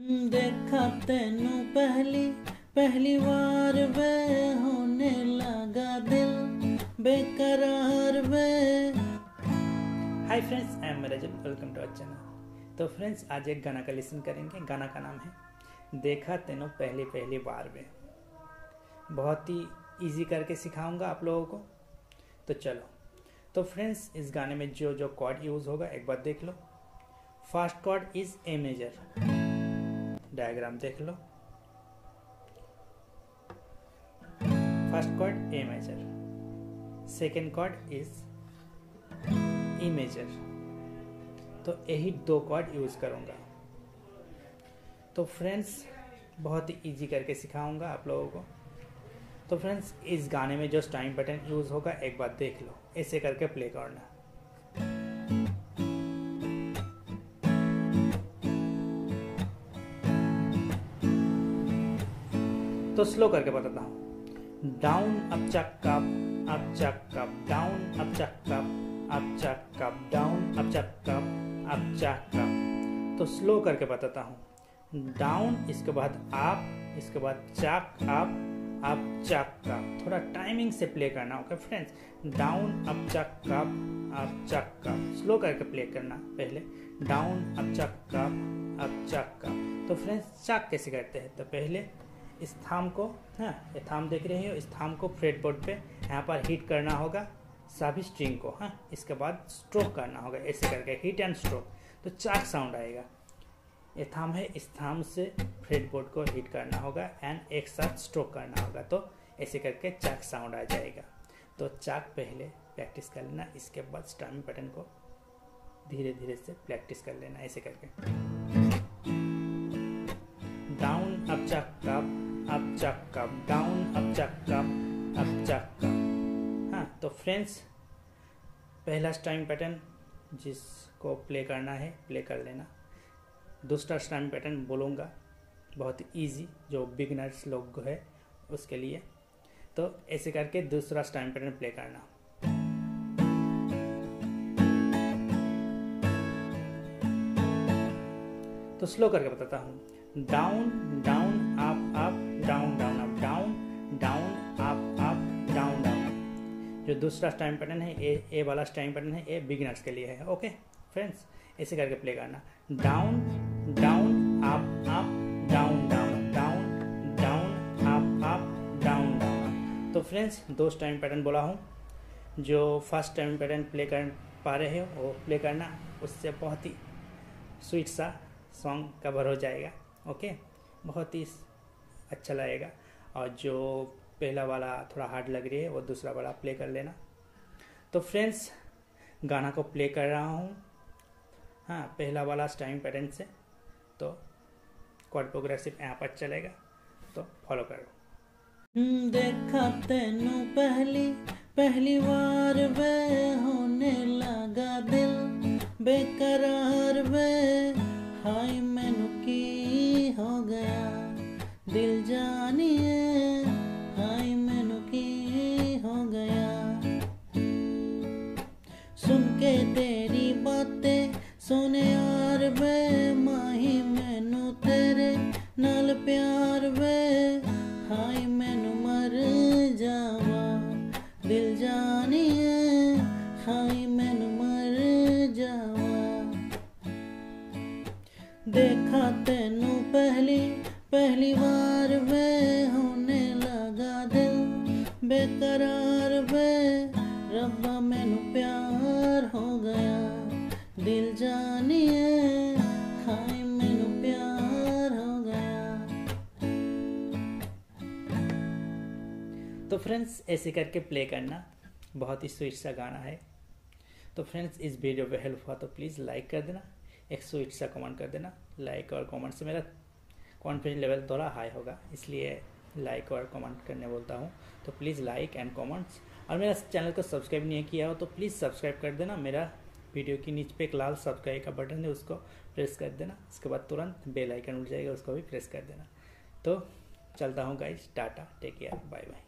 देखा तेनू पहली बार वे, होने लगा दिल बेकरार वे। Hi friends, I am Rajat, welcome to our channel. तो फ्रेंड्स, आज एक गाना का लिसन करेंगे। गाना का नाम है देखा तेनू पहली बार वे। बहुत ही इजी करके सिखाऊंगा आप लोगों को, तो चलो। तो फ्रेंड्स, इस गाने में जो कॉर्ड यूज होगा एक बार देख लो। First chord is A major, diagram देख लो। First chord A major, second chord is E major. तो यही दो कॉर्ड यूज करूंगा। तो फ्रेंड्स, बहुत ही इजी करके सिखाऊंगा आप लोगों को। तो फ्रेंड्स, इस गाने में जो टाइम पैटर्न यूज होगा एक बार देख लो, ऐसे करके प्ले करना। तो स्लो करके बताता हूँ। Down up chuck up chuck up, down up chuck up chuck up, down up chuck up chuck up. तो स्लो करके बताता हूँ। डाउन, इसके बाद अप, इसके बाद चक अप चक अप। थोड़ा टाइमिंग से प्ले करना, okay friends. Down up chuck up, slow करके प्ले करना। पहले डाउन अप चक अप। तो फ्रेंड्स, चक कैसे करते हैं? तो पहले इस थाम को, हाँ ये थाम देख रहे हो, इस थाम को फ्रेट बोर्ड पे यहाँ पर हिट करना होगा सभी स्ट्रिंग को। हाँ, इसके बाद स्ट्रोक करना होगा ऐसे करके, हिट एंड स्ट्रोक। तो चाक साउंड आएगा। ये थाम है, इस थाम से फ्रेट बोर्ड को हिट करना होगा एंड एक साथ स्ट्रोक करना होगा। तो ऐसे करके चाक साउंड आ जाएगा। तो चाक पहले प्रैक्टिस कर लेना, इसके बाद स्ट्रमिंग पैटर्न को धीरे धीरे से प्रैक्टिस कर लेना ऐसे करके। Down up chuck up chuck up, down up chuck up chuck up. हाँ, तो फ्रेंड्स, पहला स्ट्रमिंग पैटर्न जिसको प्ले करना है प्ले कर लेना। दूसरा स्ट्रमिंग पैटर्न बोलूँगा, बहुत इजी, जो बिगनर्स लोग है उसके लिए। तो ऐसे करके दूसरा स्ट्रमिंग पैटर्न प्ले करना। तो स्लो करके बताता हूँ। Down down up down down up, down down up down down up. जो दूसरा स्ट्रमिंग पैटर्न है, ए वाला स्ट्रमिंग पैटर्न है, ये बिगिनर्स के लिए है। ओके फ्रेंड्स, ऐसे करके प्ले करना। Down down up down down, down down up down down. तो फ्रेंड्स, दो स्ट्रमिंग पैटर्न बोला हूँ। जो फर्स्ट स्ट्रमिंग पैटर्न प्ले कर पा रहे हो वो प्ले करना, उससे बहुत ही स्वीट सा सॉन्ग कवर हो जाएगा। ओके, बहुत ही अच्छा लगेगा। और जो पहला वाला थोड़ा हार्ड लग रही है वो दूसरा वाला प्ले कर लेना। तो फ्रेंड्स, गाना को प्ले कर रहा हूँ, हाँ पहला वाला स्ट्रमिंग पैटर्न से। तो कॉर्ड प्रोग्रेसिव यहाँ पर चलेगा, तो फॉलो करो। देखा तेनू पहली बार वे, होने लगा दिल बेकरार वे। हाय मैनू की हो गया दिल जानिए, हाय मैनू की हो गया। सुन के तेरी बातें सोने यार वे, माही मैनू तेरे नाल प्यार वे। हाय मैनू मर जावा दिल जानिए, हाय मैनू मर जावा। देखा तेनू पहली बार वे, होने लगा दिल बेकरार वे। रब्बा मैनू प्यार हो गया दिल जानिए, हाय मैनू प्यार हो गया। तो फ्रेंड्स, ऐसे करके प्ले करना, बहुत ही स्वीट सा गाना है। तो फ्रेंड्स, इस वीडियो पे हेल्प हुआ तो प्लीज़ लाइक कर देना, एक स्वीट सा कमेंट कर देना। लाइक और कमेंट से मेरा कॉन्फिडेंस लेवल थोड़ा हाई होगा, इसलिए लाइक और कमेंट करने बोलता हूँ। तो प्लीज़ लाइक एंड कमेंट्स। और मेरा चैनल को सब्सक्राइब नहीं किया हो तो प्लीज़ सब्सक्राइब कर देना। मेरा वीडियो के नीचे पे एक लाल सब्सक्राइब का बटन है, उसको प्रेस कर देना। इसके बाद तुरंत बेल आइकन उठ जाएगा, उसको भी प्रेस कर देना। तो चलता हूँ guys, tata, take care, bye bye.